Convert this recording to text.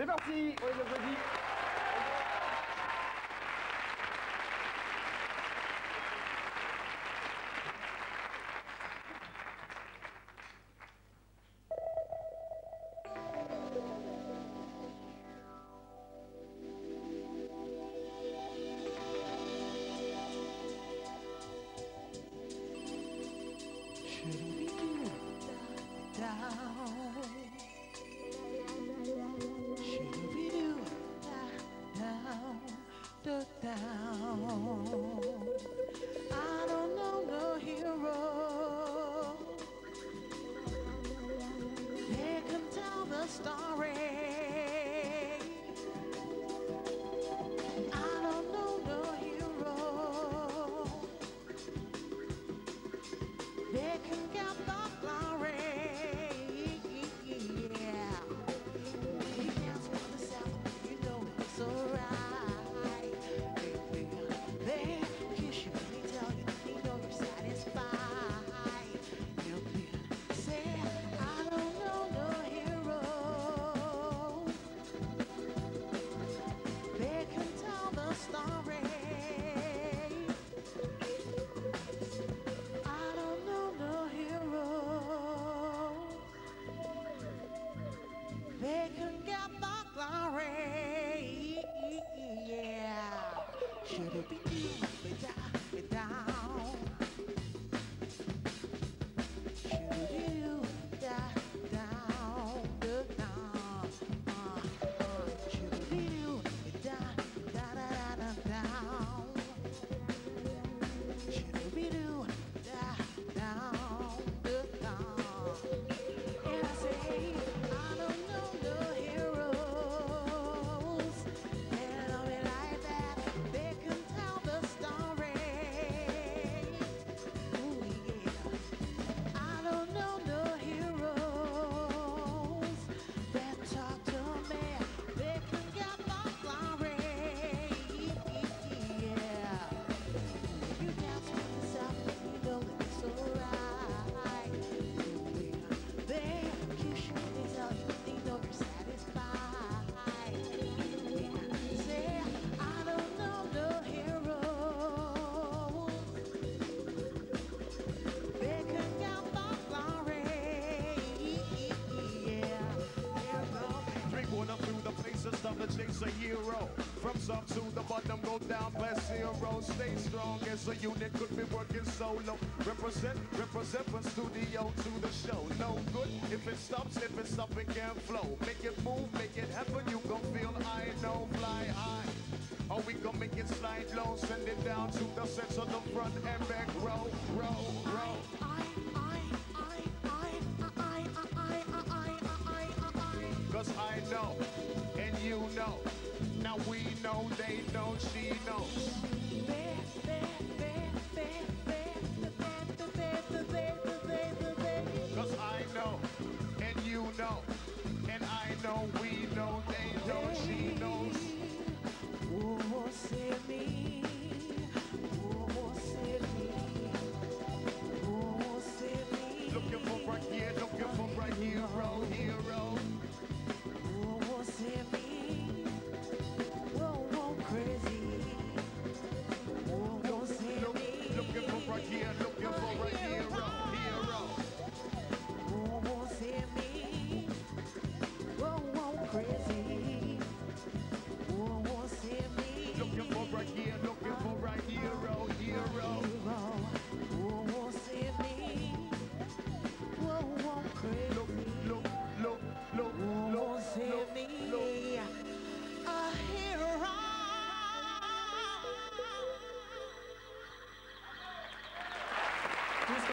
C'est parti, on les applaudit. I don't know no hero. They can tell the story. I don't know no hero. They can get the glory. Yeah. You dance for the South, you know it's alright. They kiss you, they tell you, they know you're satisfied. You'll be sad, I don't know no hero. They can tell the story. I don't know no hero. They can get the glory. Yeah. Should it be down? Should you die down? Should you die down? Should we do down? And I say, I don't know no heroes. And I'll be like that. They can tell the story. Ooh, yeah. I don't know no heroes that talk to me. They can get the glory. Yeah. You dance with yourself, you know it's alright. They kiss you, they tell you, they know you're satisfied. Yeah. Say, I don't know no hero. They can get the glory. Yeah. Drink water through the faces of the chase a hero. From top to the bottom, go down past zero. Stay strong as a unit, could be working solo. Represent from studio to the show. No good if it stops, if it's up, it can't flow. Make it move, make it happen, you gon' feel I know, fly high. Or we gon' make it slide low, send it down to the center, the front and back row, row. Cause I know, and you know. Now we know, they know, she knows. Cause I know, and you know. And I know, we know, they know, she knows. Oh, say me.